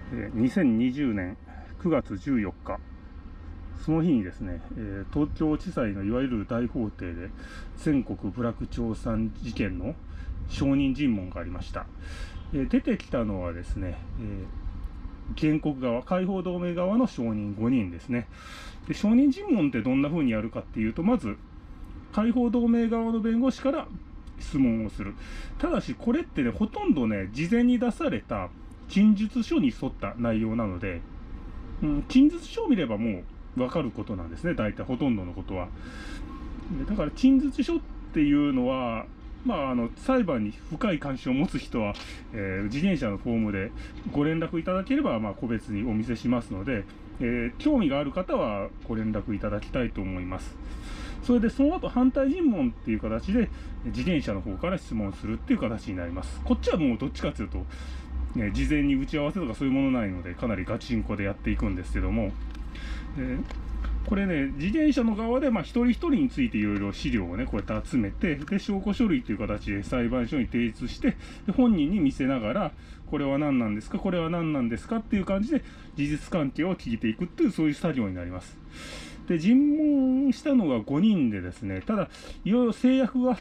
2020年9月14日、その日にですね、東京地裁のいわゆる大法廷で全国部落調査事件の証人尋問がありました。出てきたのはですね、原告側、解放同盟側の証人5人ですね。で、証人尋問ってどんな風にやるかっていうと、まず解放同盟側の弁護士から質問をする。ただしこれってね、ほとんどね、事前に出された陳述書に沿った内容なので、陳述書を見ればもう分かることなんですね、大体ほとんどのことは。だから陳述書っていうのは、裁判に深い関心を持つ人は、自転車のフォームでご連絡いただければ、個別にお見せしますので、興味がある方はご連絡いただきたいと思います。それでその後反対尋問っていう形で自転車の方から質問するっていう形になります。こっちはもうどっちかというと、事前に打ち合わせとかそういうものないので、かなりガチンコでやっていくんですけども、これね、自転車の側で一人一人についていろいろ資料をね、こうやって集めて、で、証拠書類という形で裁判所に提出して、で、本人に見せながら、これは何なんですか、これは何なんですかっていう感じで、事実関係を聞いていくっていう、そういう作業になります。で、尋問したのが5人でですね、ただ、いろいろ制約があって、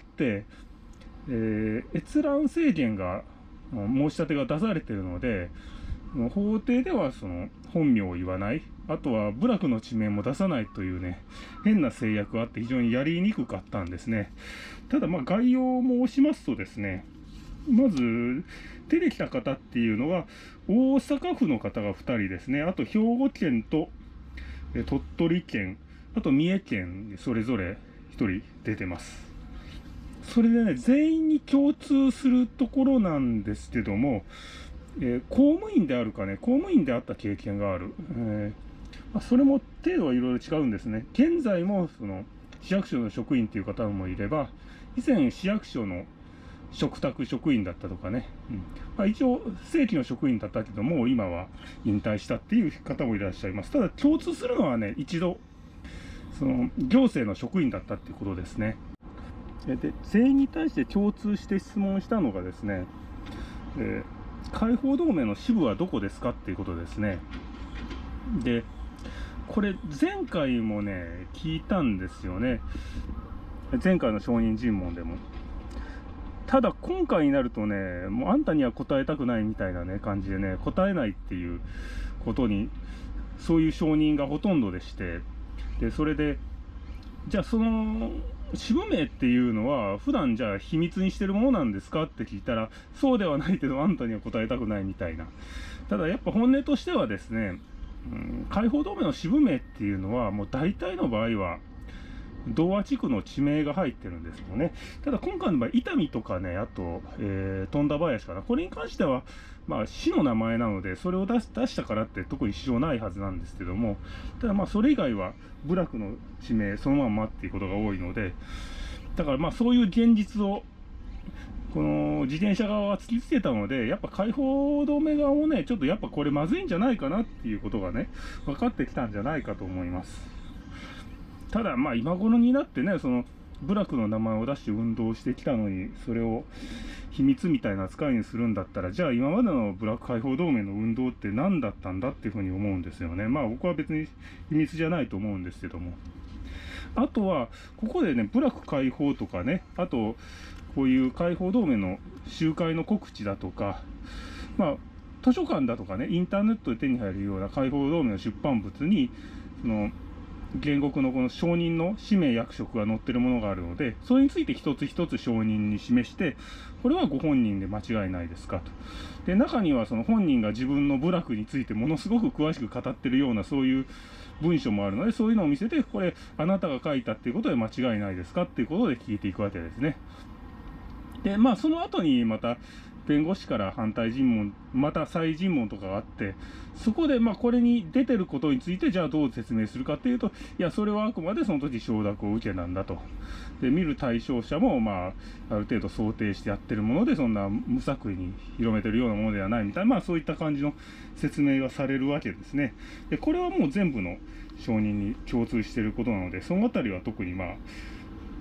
閲覧制限が、申し立てが出されているので、法廷ではその本名を言わない、あとは部落の地名も出さないというね、変な制約があって非常にやりにくかったんですね。ただ概要を申しますとですね、まず出てきた方っていうのが大阪府の方が2人ですね。あと兵庫県と鳥取県、あと三重県にそれぞれ1人出てます。それでね、全員に共通するところなんですけども、公務員であるかね、公務員であった経験がある。それも程度はいろいろ違うんですね。現在もその市役所の職員という方もいれば、以前市役所の嘱託職員だったとかね、一応正規の職員だったけども、今は引退したっていう方もいらっしゃいます。ただ共通するのはね、一度、その行政の職員だったっていうことですね。で、全員に対して共通して質問したのがですね、解放同盟の支部はどこですかっていうことですね。で、これ前回もね、聞いたんですよね。前回の証人尋問でも。ただ今回になるとね、もうあんたには答えたくないみたいなね、感じでね、答えないっていうことに、そういう証人がほとんどでして、で、それで、じゃあその、支部名っていうのは普段じゃあ秘密にしてるものなんですかって聞いたら、そうではないけどあんたには答えたくないみたいな。ただやっぱ本音としてはですね、解放同盟の支部名っていうのはもう大体の場合は同和地区の地名が入ってるんですよね。ただ今回の場合、伊丹とかね、あと、富田林かな。これに関しては、市の名前なので、それを出したからって特に支障ないはずなんですけども、ただそれ以外は部落の地名そのまんまっていうことが多いので、だからそういう現実を、この自転車側は突きつけたので、やっぱ解放同盟側もね、ちょっとやっぱこれまずいんじゃないかなっていうことがね、分かってきたんじゃないかと思います。ただ今頃になってね、その部落の名前を出して運動してきたのに、それを秘密みたいな扱いにするんだったら、じゃあ今までの部落解放同盟の運動って何だったんだっていうふうに思うんですよね。僕は別に秘密じゃないと思うんですけども。あとは、ここでね、部落解放とかね、あと、こういう解放同盟の集会の告知だとか、図書館だとかね、インターネットで手に入るような解放同盟の出版物に、その、原告のこの証人の氏名役職が載ってるものがあるので、それについて一つ一つ証人に示して、これはご本人で間違いないですかと。で、中にはその本人が自分の部落についてものすごく詳しく語ってるようなそういう文書もあるので、そういうのを見せて、これあなたが書いたっていうことで間違いないですかっていうことで聞いていくわけですね。で、その後にまた、弁護士から反対尋問、また再尋問とかがあって、そこでこれに出てることについてじゃあどう説明するかっていうと、いや、それはあくまでその時承諾を受けなんだと。で、見る対象者もある程度想定してやってるもので、そんな無作為に広めてるようなものではないみたいな、そういった感じの説明がされるわけですね。で、これはもう全部の証人に共通していることなので、そのあたりは特に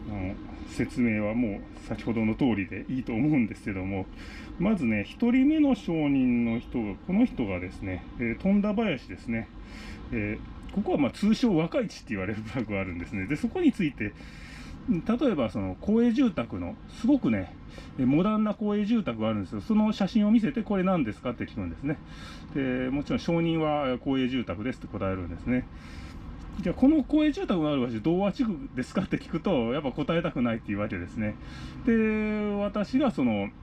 説明はもう先ほどの通りでいいと思うんですけども、まずね、1人目の証人の人が、この人がですね、富田林ですね。ここはまあ通称若市って言われる部落があるんですね。で、そこについて、例えばその公営住宅の、すごくね、モダンな公営住宅があるんですよ。その写真を見せて、これ何ですかって聞くんですね。で、もちろん証人は公営住宅ですって答えるんですね。じゃあこの公営住宅がある場所、童話地区ですかって聞くと、やっぱ答えたくないっていうわけですね。で、私がその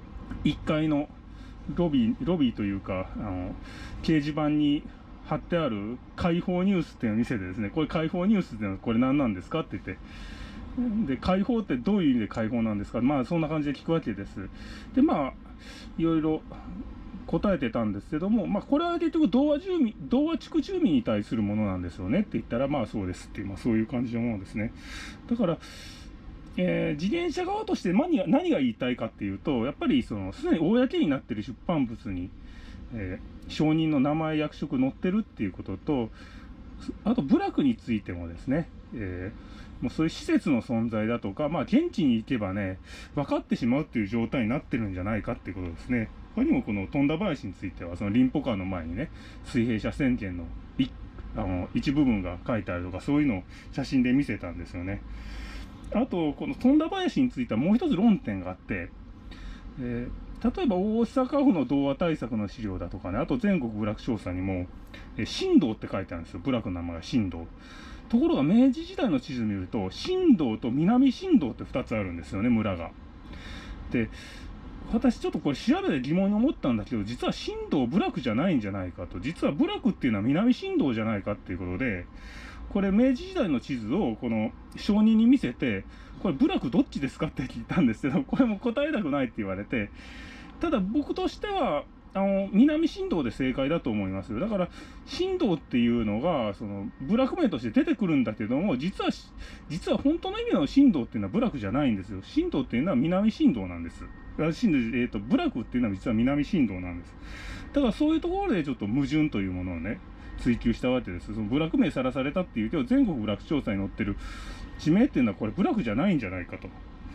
1階のロビーというか、掲示板に貼ってある解放ニュースっていうのを見せてですね、これ解放ニュースっていうのはこれ何なんですかって言って、で、解放ってどういう意味で解放なんですか、まあそんな感じで聞くわけです。で、まあ、いろいろ答えてたんですけども、まあこれは結局童話地区住民に対するものなんですよねって言ったら、まあそうですっていう、まあそういう感じのものですね。だから、自転車側として何が言いたいかっていうと、やっぱりその、すでに公になっている出版物に、証人の名前、役職載ってるっていうことと、あと部落についてもですね、もうそういう施設の存在だとか、まあ現地に行けばね、分かってしまうっていう状態になってるんじゃないかっていうことですね。他にもこの富田林については、その臨歩川の前にね、水平社宣言の一部分が書いてあるとか、そういうのを写真で見せたんですよね。あと、この富田林についてはもう一つ論点があって、例えば大阪府の童話対策の資料だとかね、あと全国部落調査にも、新道って書いてあるんですよ。部落の名前が新道。ところが明治時代の地図見ると、新道と南新道って2つあるんですよね、村が。で、私ちょっとこれ調べて疑問に思ったんだけど、実は新道部落じゃないんじゃないかと。実は部落っていうのは南新道じゃないかっていうことで、これ明治時代の地図をこの証人に見せて、これ部落どっちですかって聞いたんですけど、これも答えたくないって言われて、ただ僕としては、南新道で正解だと思いますよ。だから、新道っていうのが、その、部落名として出てくるんだけども、実は本当の意味の新道っていうのは部落じゃないんですよ。新道っていうのは南新道なんです。部落っていうのは実は南新道なんです。だからそういうところでちょっと矛盾というものをね、追求したわけです。その部落名さらされたっていうけど、全国部落調査に載ってる地名っていうのはこれ部落じゃないんじゃないかと。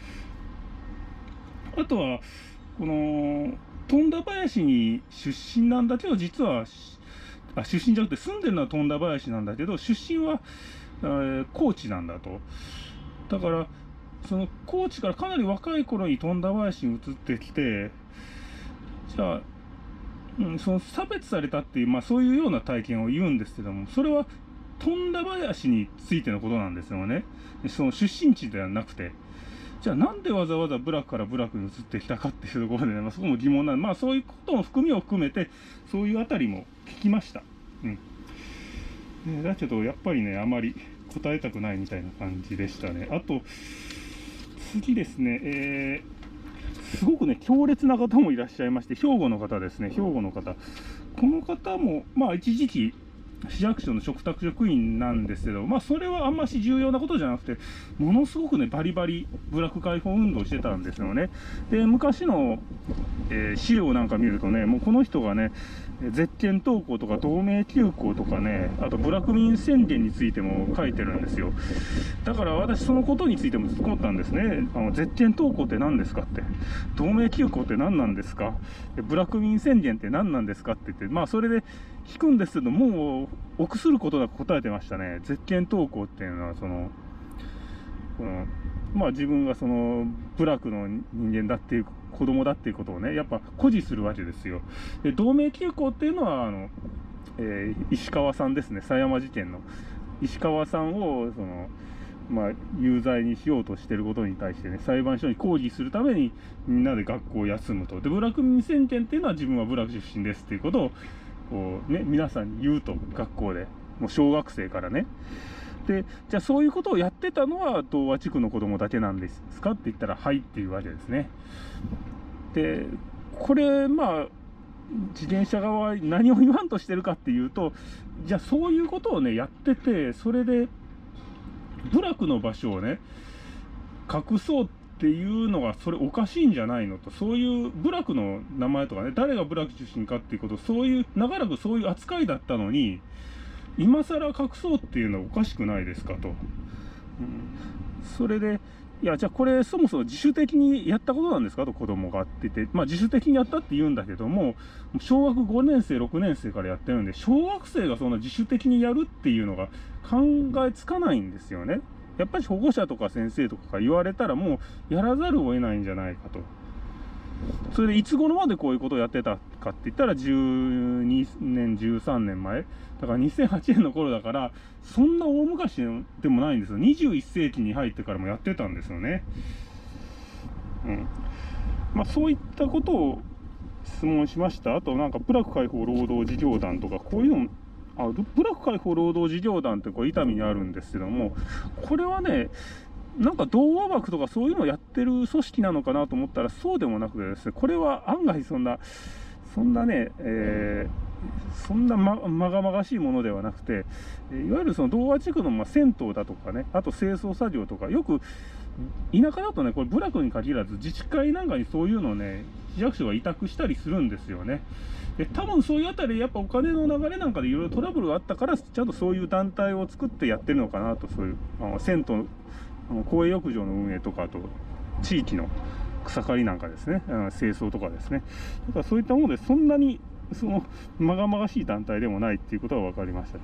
あとは、この、富田林に出身なんだけど、実は、出身じゃなくて住んでるのは富田林なんだけど、出身は、高知なんだと。だから、その高知からかなり若い頃に富田林に移ってきて、じゃあ、その差別されたっていう、まあそういうような体験を言うんですけども、それは富田林についてのことなんですよね。その出身地ではなくて。じゃあなんでわざわざ部落から部落に移ってきたかっていうところでね、まあ、そこも疑問なんで、まあそういうことも含めて、そういうあたりも聞きました。だけど、やっぱりね、あまり答えたくないみたいな感じでしたね。あと、次ですね、すごくね、強烈な方もいらっしゃいまして、兵庫の方ですね、兵庫の方。この方も、まあ一時期、市役所の嘱託職員なんですけど、まあそれはあんまし重要なことじゃなくて、ものすごくね、バリバリ部落解放運動してたんですよね。で、昔の、資料なんか見るとね、もうこの人がね、ゼッケン投稿とか同盟休校とかね、あと部落民宣言についても書いてるんですよ。だから私そのことについても突っ込んだんですね。ゼッケン投稿って何ですかって。同盟休校って何なんですか。部落民宣言って何なんですかって言って、まあそれで聞くんですけど、もう臆することなく答えてましたね。ゼッケン投稿っていうのは、まあ自分がその部落の人間だっていう子供だっていうことをね、やっぱ誇示するわけですよ。で、同盟休校っていうのは石川さんですね、狭山事件の石川さんをまあ、有罪にしようとしていることに対してね、裁判所に抗議するためにみんなで学校を休むと。で、部落民宣言っていうのは自分は部落出身ですっていうことをこうね、皆さんに言うと、学校でもう小学生からね。で、じゃあそういうことをやってたのは童話地区の子供だけなんですかって言ったら、はいっていうわけですね。で、これ、まあ、自転車側は何を言わんとしてるかっていうと、じゃあそういうことをね、やってて、それで、部落の場所をね、隠そうっていうのが、それおかしいんじゃないのと、そういう部落の名前とかね、誰が部落出身かっていうこと、そういう、長らくそういう扱いだったのに、今更隠そうっていうのはおかしくないですかと。 それで、いや、じゃあこれそもそも自主的にやったことなんですかと子供がって言って、まあ自主的にやったって言うんだけども、小学5年生、6年生からやってるんで、小学生がそんな自主的にやるっていうのが考えつかないんですよね。やっぱり保護者とか先生とか言われたらもうやらざるを得ないんじゃないかと。それでいつ頃までこういうことをやってたかって言ったら12年、13年前。だから2008年の頃だから、そんな大昔でもないんですよ。21世紀に入ってからもやってたんですよね。まあそういったことを質問しました。あとなんか部落解放労働事業団とか、こういうのも、部落解放労働事業団ってこう伊丹にあるんですけども、これはね、なんか童話枠とかそういうのをやってる組織なのかなと思ったらそうでもなくてですね、これは案外そんなね、そんなまがまがしいものではなくて、いわゆるその童話地区の銭湯だとかね、あと清掃作業とか、よく田舎だとね、これ部落に限らず自治会なんかにそういうのをね、市役所が委託したりするんですよね。で多分そういうあたりでやっぱお金の流れなんかでいろいろトラブルがあったから、ちゃんとそういう団体を作ってやってるのかなと。そういう銭湯、公営浴場の運営とか、あと地域の草刈りなんかですね、清掃とかですね。だからそういったものでそんなにまがまがしい団体でもないっていうことが分かりました。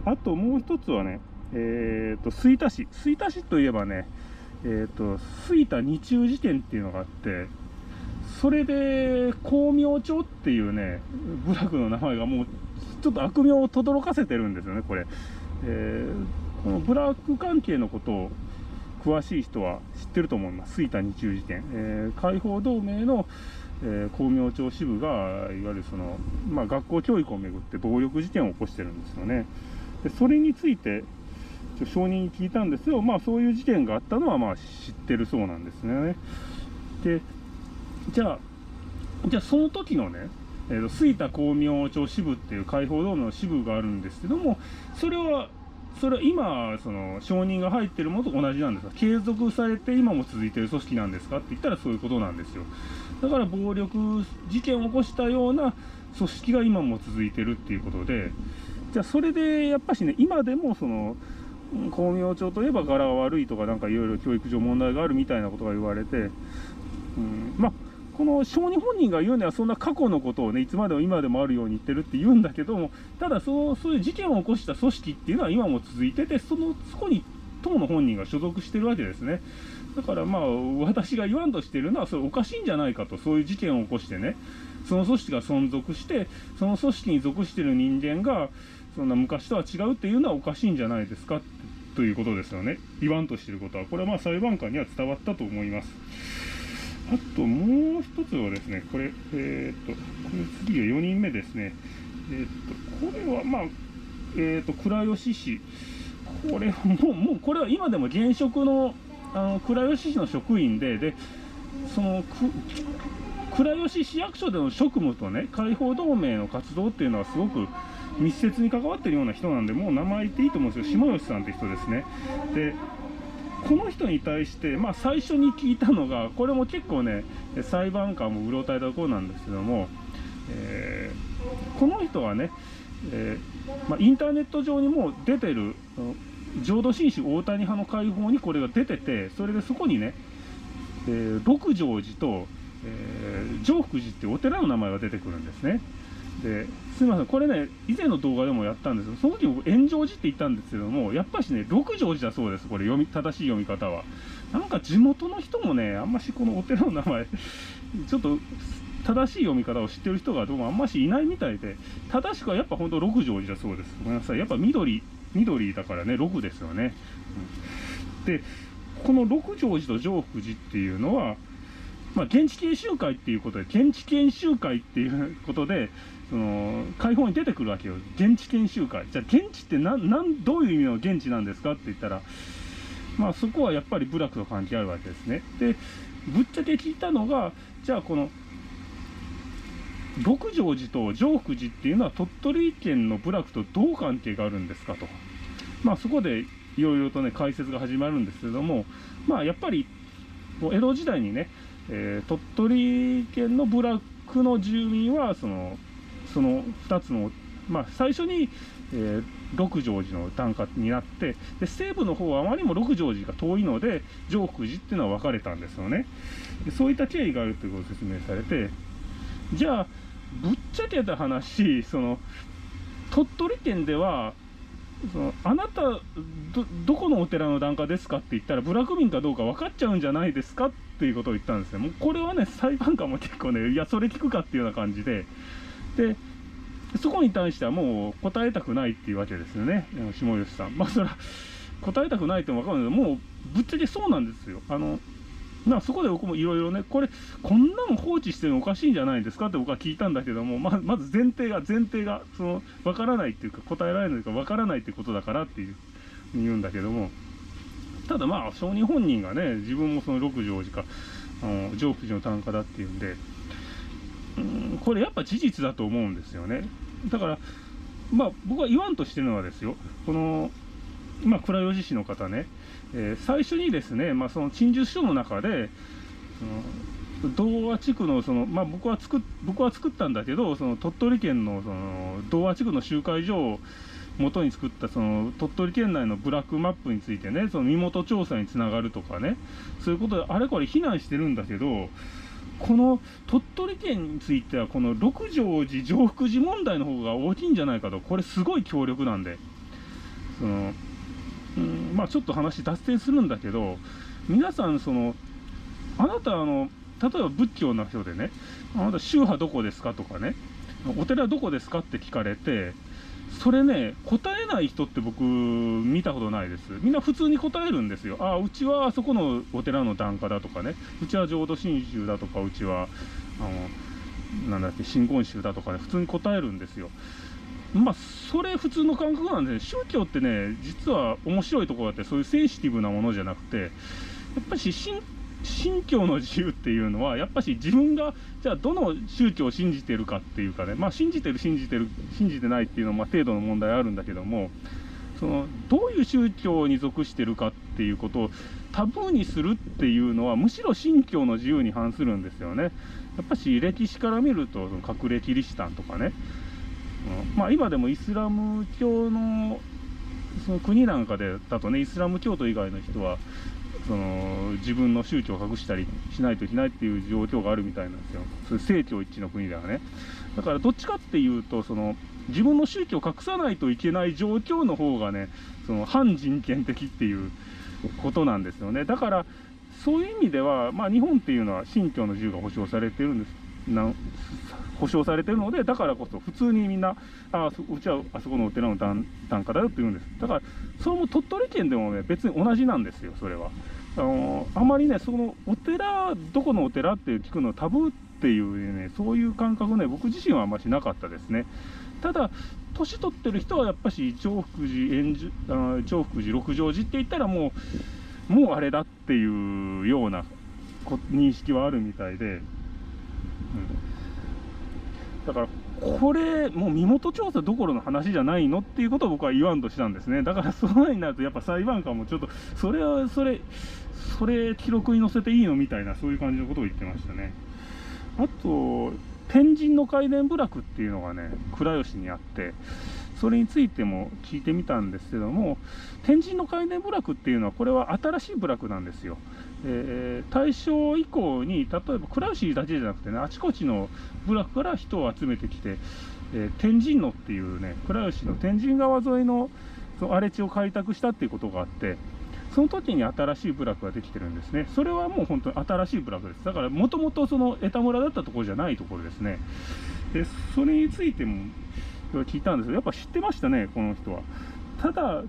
あともう一つはね、吹田市といえばね、吹田二中事件っていうのがあって、それで光明町っていうね部落の名前がもうちょっと悪名を轟かせてるんですよね、これ。この部落関係のことを詳しい人は知ってると思います。吹田二中事件、解放同盟の、光明町支部がいわゆる学校教育をめぐって暴力事件を起こしてるんですよね。でそれについて証人に聞いたんですよ。そういう事件があったのは知ってるそうなんですね。でじゃあその時のね、吹田光明町支部っていう解放同盟の支部があるんですけども、それは今承認が入ってるものと同じなんですが、継続されて今も続いている組織なんですかって言ったらそういうことなんですよ。だから暴力事件を起こしたような組織が今も続いてるっていうことで、じゃあそれでやっぱしね、今でも光明町といえば柄が悪いとか、なんかいろいろ教育上問題があるみたいなことが言われて、この証人本人が言うにはそんな過去のことをね、いつまでも今でもあるように言ってるって言うんだけども、ただそういう事件を起こした組織っていうのは今も続いてて、そこに当の本人が所属してるわけですね。だから私が言わんとしてるのはそれおかしいんじゃないかと。そういう事件を起こしてね、その組織が存続して、その組織に属してる人間がそんな昔とは違うっていうのはおかしいんじゃないですかということですよね。言わんとしてることは、これは裁判官には伝わったと思います。あともう一つはですね、これ次は4人目ですね。これは倉吉市。これもうこれは今でも現職の倉吉市の職員で、倉吉市役所での職務とね、解放同盟の活動っていうのはすごく密接に関わってるような人なんで、もう名前言っていいと思うんですよ。下吉さんって人ですね。でこの人に対して、最初に聞いたのが、これも結構ね、裁判官もうろたえたところなんですけども、この人はね、インターネット上にもう出てる、浄土真宗大谷派の会報にこれが出てて、それでそこにね、六条寺と、常福寺っていうお寺の名前が出てくるんですね。ですみません、これね、以前の動画でもやったんですけど、その時僕、炎上寺って言ったんですけども、やっぱしね、六条寺だそうです、これ、正しい読み方は。なんか地元の人もね、あんましこのお寺の名前、ちょっと正しい読み方を知ってる人がどうもあんましいないみたいで、正しくはやっぱ本当、六条寺だそうです。ごめんなさい、やっぱ緑だからね、六ですよね。で、この六条寺と常福寺っていうのは、現地研修会っていうことで、現地研修会っていうことで、解放に出てくるわけよ。現地研修会。じゃあ現地ってどういう意味の現地なんですかって言ったら、そこはやっぱり部落と関係あるわけですね。でぶっちゃけ聞いたのが、じゃあこの六条寺と常福寺っていうのは鳥取県の部落とどう関係があるんですかと。そこでいろいろとね解説が始まるんですけども、やっぱり江戸時代にね、鳥取県の部落の住民はその2つの最初に、六条寺の檀家になって、で西部の方はあまりにも六条寺が遠いので常福寺っていうのは分かれたんですよね。でそういった経緯があるということを説明されて、じゃあぶっちゃけた話、鳥取県ではあなた どこのお寺の檀家ですかって言ったら部落民かどうか分かっちゃうんじゃないですかっていうことを言ったんですね。もうこれはね、裁判官も結構ね、いやそれ聞くかっていうような感じで、そこに対してはもう答えたくないっていうわけですよね、下吉さん。それは答えたくないっても分かるんですけど、もうぶっちゃけそうなんですよ。そこで僕もいろいろね、こんなの放置してるのおかしいんじゃないですかって僕は聞いたんだけども、まず前提が分からないっていうか、答えられないというか分からないってことだからっていう言うんだけども、ただ上人本人がね、自分もその六条寺か常福寺の檀家だっていうんで、これやっぱ事実だと思うんですよね。だから僕は言わんとしてるのはですよ、倉吉市の方ね、最初にですね、その陳述書の中で童話地区の僕は作ったんだけど、鳥取県の童話地区の集会所を元に作った鳥取県内のブラックマップについてね、身元調査につながるとかね、そういうことであれこれ非難してるんだけど、この鳥取県についてはこの六条寺常福寺問題の方が大きいんじゃないかと。これすごい強力なんで、ちょっと話脱線するんだけど、皆さんあなた例えば仏教の人でね、あなた宗派どこですかとかね、お寺どこですかって聞かれて、それね、答えない人って僕見たことないです。みんな普通に答えるんですよ。うちはあそこのお寺の檀家だとかね、うちは浄土真宗だとか、うちは真言宗だとかね、普通に答えるんですよ。それ普通の感覚なんで、宗教ってね、実は面白いところがあって、そういうセンシティブなものじゃなくて、やっぱり信教の自由っていうのは、やっぱし自分がじゃあどの宗教を信じてるかっていうかね、信じててないっていうのは程度の問題あるんだけども、どういう宗教に属してるかっていうことをタブーにするっていうのは、むしろ信教の自由に反するんですよね。やっぱし歴史から見ると、隠れキリシタンとかね、今でもイスラム教の国なんかだとね、イスラム教徒以外の人は自分の宗教を隠したりしないといけないっていう状況があるみたいなんですよ。そういう政教一致の国ではね。だからどっちかっていうと、自分の宗教を隠さないといけない状況の方がね、反人権的っていうことなんですよね。だからそういう意味では、日本っていうのは信教の自由が保障されているんです。保障されているので、だからこそ普通にみんなうちはあそこのお寺の檀家だよって言うんです。だからそれも鳥取県でもね、別に同じなんですよ。それはあまりね、お寺どこのお寺って聞くのタブーっていうね、そういう感覚ね、僕自身はあんましなかったですね。ただ年取ってる人はやっぱし常福寺六条寺って言ったらもうあれだっていうような認識はあるみたいで、だからこれもう身元調査どころの話じゃないのっていうことを僕は言わんとしたんですね。だからそういうになるとやっぱ裁判官もちょっとそれ記録に載せていいのみたいな、そういう感じのことを言ってましたね。あと天神の開田部落っていうのがね、倉吉にあって、それについても聞いてみたんですけども、天神の開田部落っていうのはこれは新しい部落なんですよ。大正以降に例えば倉吉だけじゃなくてね、あちこちの部落から人を集めてきて、天神野っていうね、倉吉の天神川沿いの荒れ地を開拓したっていうことがあって、その時に新しい部落ができてるんですね。それはもう本当に新しい部落です。だからもともと江田村だったところじゃないところですね。でそれについても聞いたんですけど、やっぱ知ってましたね、この人は。ただ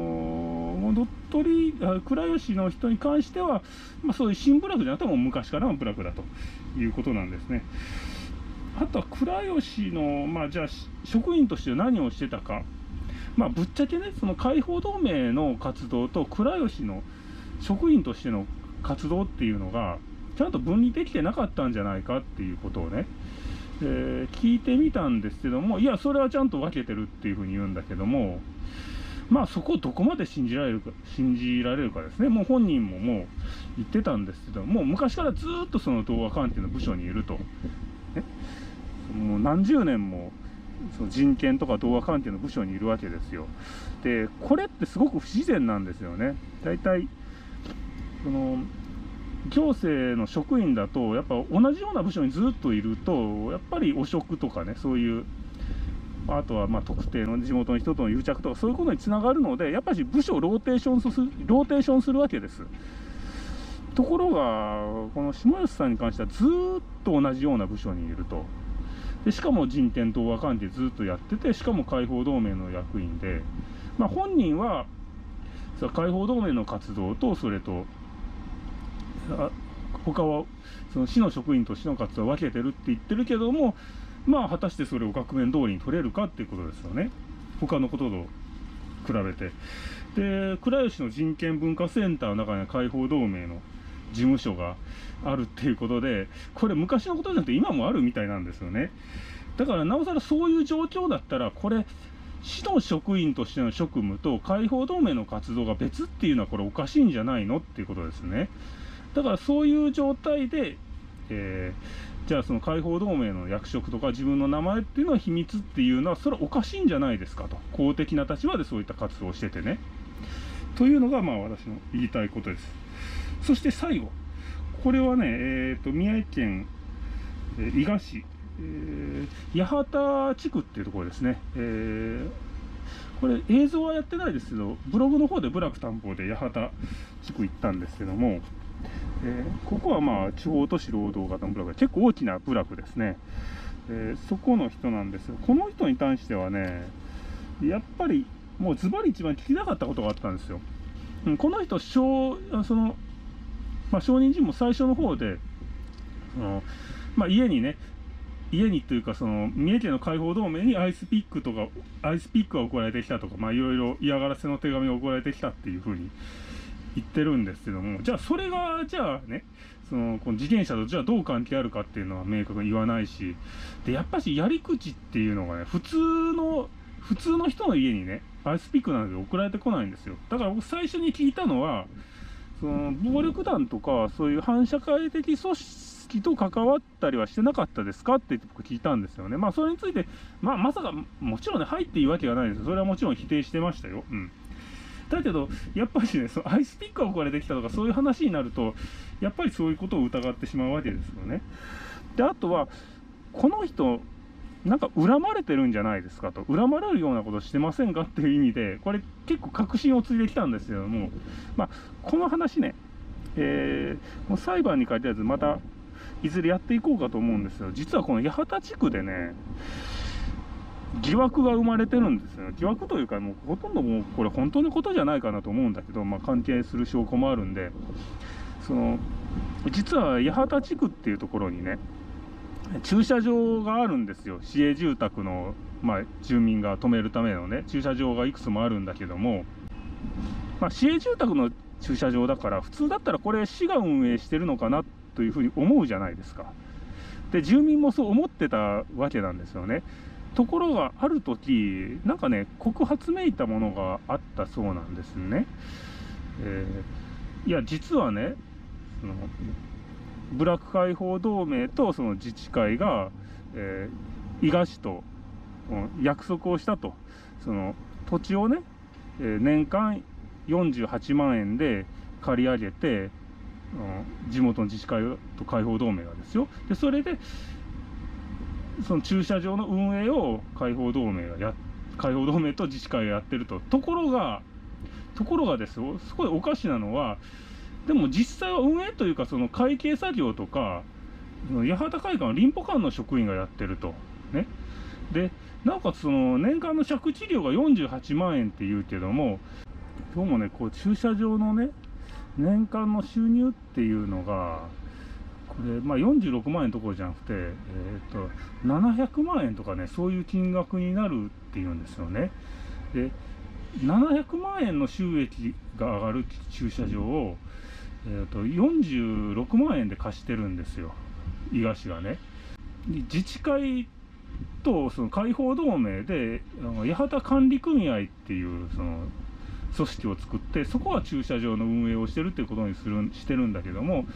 倉吉の人に関しては、そういう新部落じゃなくても昔からの部落だということなんですね。あとは倉吉の、じゃあ職員として何をしてたか、ぶっちゃけね、解放同盟の活動と倉吉の職員としての活動っていうのがちゃんと分離できてなかったんじゃないかっていうことをね、聞いてみたんですけども、いやそれはちゃんと分けてるっていうふうに言うんだけども、そこをどこまで信じられるかですね。もう本人ももう言ってたんですけども、昔からずっと童話関係の部署にいると、もう何十年もその人権とか同和関係の部署にいるわけですよ。でこれってすごく不自然なんですよね。だいたいその行政の職員だとやっぱ同じような部署にずっといると、やっぱり汚職とかね、そういうあとはまあ特定の地元の人との癒着とかそういうことにつながるので、やっぱり部署をローテーションするわけです。ところがこの下吉さんに関してはずっと同じような部署にいると。でしかも人権同和関係ずっとやってて、しかも解放同盟の役員で、まあ、本人は解放同盟の活動とそれと他はその市の職員と市の活動を分けてるって言ってるけども、まあ果たしてそれを額面通りに取れるかっていうことですよね、他のことと比べて。で倉吉の人権文化センターの中には解放同盟の事務所があるっていうことで、これ昔のことじゃなくて今もあるみたいなんですよね。だからなおさらそういう状況だったら、これ市の職員としての職務と解放同盟の活動が別っていうのはこれおかしいんじゃないのっていうことですね。だからそういう状態で、じゃあその解放同盟の役職とか自分の名前っていうのは秘密っていうのはそれはおかしいんじゃないですかと、公的な立場でそういった活動をしててね、というのがまあ私の言いたいことです。そして最後、これはね、宮城県伊賀市、八幡地区っていうところですね。これ映像はやってないですけど、ブログの方で部落担保で八幡地区行ったんですけども、ここはまあ地方都市労働型の部落で結構大きな部落ですね。そこの人なんですよ。この人に対してはね、やっぱりもうズバリ一番聞きたかったことがあったんですよ。この人まあ、証人尋問最初の方でまあ、家にというかその三重県の解放同盟にアイスピックが送られてきたとか、まあいろいろ嫌がらせの手紙が送られてきたっていうふうに言ってるんですけども、じゃあそれがじゃあね、この自転車とじゃあどう関係あるかっていうのは明確に言わないし、でやっぱりやり口っていうのがね、普通の人の家にねアイスピックなんて送られてこないんですよ。だから僕最初に聞いたのは、その暴力団とかそういう反社会的組織と関わったりはしてなかったですかって僕聞いたんですよね。まあそれについて、まさかもちろんね入っていいわけがないですよ。それはもちろん否定してましたよ。だけどやっぱりね、そのアイスピックが送られてきたとかそういう話になると、やっぱりそういうことを疑ってしまうわけですよね。であとはこの人なんか恨まれてるんじゃないですかと、恨まれるようなことしてませんかっていう意味で、これ結構確信をついてきたんですけども、この話ね、もう裁判に書いたやつまたいずれやっていこうかと思うんですよ。実はこの八幡地区でね、疑惑が生まれてるんですよ。疑惑というか、もうほとんどもうこれ本当のことじゃないかなと思うんだけど、関係する証拠もあるんで、実は八幡地区っていうところにね、駐車場があるんですよ。市営住宅の、住民が止めるためのね、駐車場がいくつもあるんだけども、市営住宅の駐車場だから、普通だったらこれ市が運営してるのかなというふうに思うじゃないですか。で、住民もそう思ってたわけなんですよね。ところがある時、なんかね、告発めいたものがあったそうなんですね。いや実はね、部落解放同盟とその自治会が、伊賀市と約束をしたと。その土地をね、年間48万円で借り上げて、地元の自治会と解放同盟がですよ。でそれでその駐車場の運営を解放同盟と自治会がやってると。ところがですよ、すごいおかしなのは、でも実際は運営というか、その会計作業とか、八幡会館の林保館の職員がやってると。ね。で、なおかつその年間の借地料が48万円っていうけども、どうもね、こう駐車場のね、年間の収入っていうのが、これ、46万円どころじゃなくて、700万円とかね、そういう金額になるっていうんですよね。で、700万円の収益が上がる駐車場を、46万円で貸してるんですよ、伊賀市がね。自治会とその解放同盟で八幡管理組合っていうその組織を作って、そこは駐車場の運営をしてるっていうことにしてるんだけども、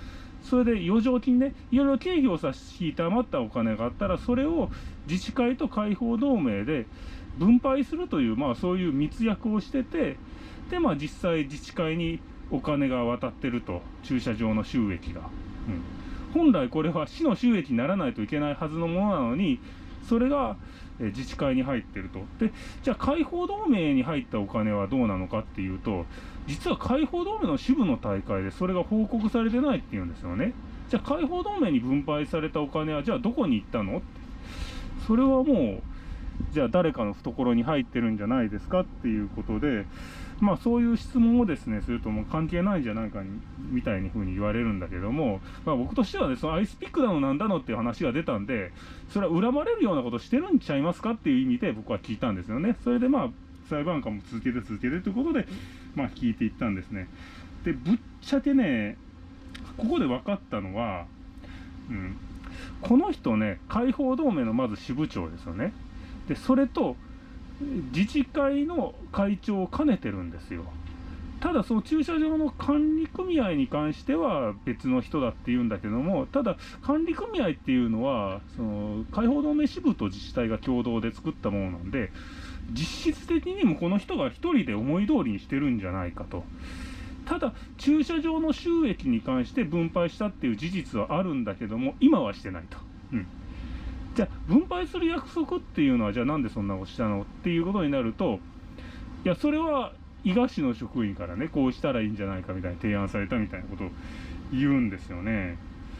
それで余剰金ね、いろいろ経費を差し引いて余ったお金があったら、それを自治会と開放同盟で分配するという、そういう密約をしてて、で、実際自治会にお金が渡ってると、駐車場の収益が。本来これは市の収益にならないといけないはずのものなのに、それが自治会に入ってると。で、じゃあ開放同盟に入ったお金はどうなのかっていうと、実は開放同盟の支部の大会でそれが報告されてないっていうんですよね。じゃあ開放同盟に分配されたお金はじゃあどこに行ったのって。それはもう、じゃあ誰かの懐に入ってるんじゃないですかっていうことで、そういう質問をですね、するともう関係ないんじゃないかみたいに風に言われるんだけども、僕としてはね、そのアイスピックだのなんだのっていう話が出たんで、それは恨まれるようなことしてるんちゃいますかっていう意味で僕は聞いたんですよね。それで裁判官も続けてということで、聞いていったんですね。で、ぶっちゃけね、ここで分かったのは、この人ね、開放同盟のまず支部長ですよね。で、それと、自治会の会長を兼ねてるんですよ。ただその駐車場の管理組合に関しては別の人だっていうんだけども、ただ管理組合っていうのはその開放同盟支部と自治体が共同で作ったものなんで、実質的にもこの人が一人で思い通りにしてるんじゃないかと。ただ駐車場の収益に関して分配したっていう事実はあるんだけども、今はしてないと。じゃあ分配する約束っていうのはじゃあなんでそんなことしたのっていうことになると、いやそれは伊賀市の職員からね、こうしたらいいんじゃないかみたいに提案されたみたいなことを言うんですよね。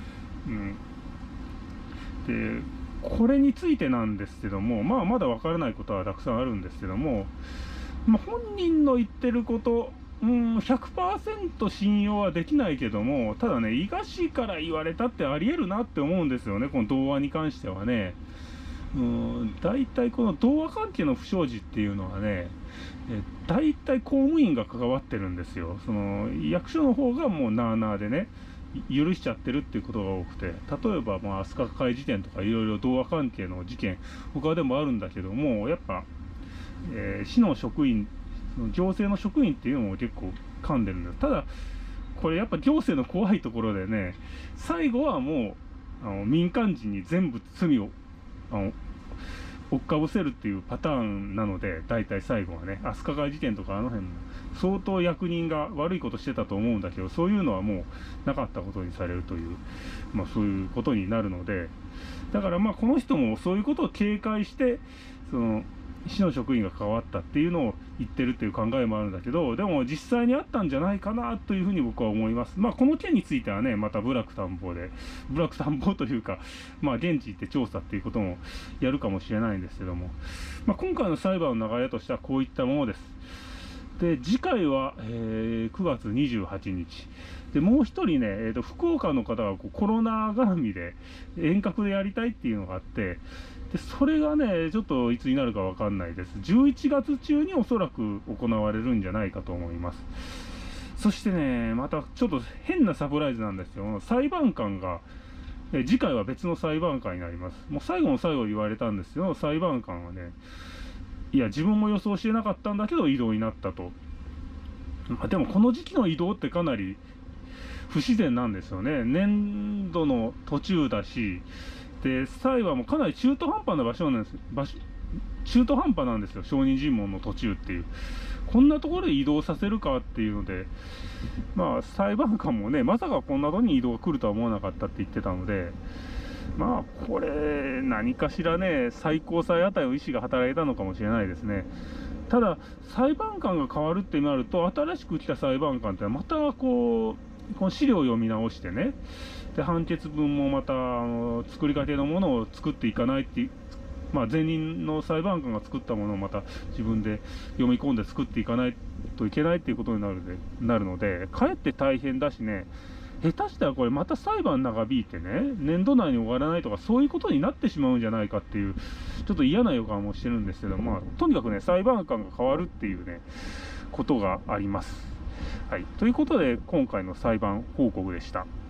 でこれについてなんですけども、まだ分からないことはたくさんあるんですけども、本人の言ってること100% 信用はできないけども、ただね、伊賀市から言われたってありえるなって思うんですよね、この童話に関してはね。大体この童話関係の不祥事っていうのはね、大体公務員が関わってるんですよ。その役所の方がもうなあなあでね、許しちゃってるっていうことが多くて、例えば飛鳥会事件とかいろいろ童話関係の事件、他でもあるんだけども、やっぱ、市の職員、行政の職員っていうのも結構噛んでるんです。ただこれやっぱ行政の怖いところでね、最後はもう民間人に全部罪を追っかぶせるっていうパターンなので、大体最後はね、飛鳥会事件とかあの辺も相当役人が悪いことしてたと思うんだけど、そういうのはもうなかったことにされるという、そういうことになるので、だからこの人もそういうことを警戒してその市の職員が関わったっていうのを言ってるっていう考えもあるんだけど、でも実際にあったんじゃないかなというふうに僕は思います。この件についてはね、また部落探訪というか、現地行って調査っていうこともやるかもしれないんですけども、今回の裁判の流れとしてはこういったものです。で、次回は、9月28日。で、もう一人ね、福岡の方がコロナ絡みで遠隔でやりたいっていうのがあって、でそれがね、ちょっといつになるかわかんないです。11月中におそらく行われるんじゃないかと思います。そしてね、またちょっと変なサプライズなんですよ。裁判官が、次回は別の裁判官になります。もう最後の最後言われたんですよ。裁判官はね、いや、自分も予想してなかったんだけど異動になったと。でもこの時期の移動ってかなり不自然なんですよね。年度の途中だし、で、裁判もかなり中途半端な場所なんです。中途半端なんですよ、証人尋問の途中っていう。こんなところで移動させるかっていうので、裁判官もね、まさかこんなところに移動が来るとは思わなかったって言ってたので、これ、何かしらね、最高裁あたりの意思が働いたのかもしれないですね。ただ、裁判官が変わるってなると、新しく来た裁判官ってまたこの資料を読み直してね、で判決文もまた作りかけのものを作っていかないっていう、前任の裁判官が作ったものをまた自分で読み込んで作っていかないといけないっていうことになるので、かえって大変だしね、下手したらこれまた裁判長引いてね、年度内に終わらないとかそういうことになってしまうんじゃないかっていう、ちょっと嫌な予感もしてるんですけど、とにかくね、裁判官が変わるっていうね、ことがあります。はい。ということで、今回の裁判報告でした。